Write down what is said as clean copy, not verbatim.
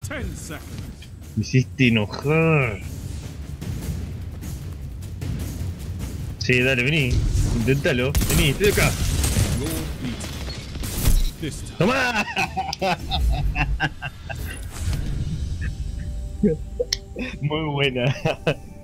10 seconds. Me hiciste enojar. Sí, dale, vení. Inténtalo. Vení, estoy acá. You're beaten. This time. ¡Tomá! Muy buena.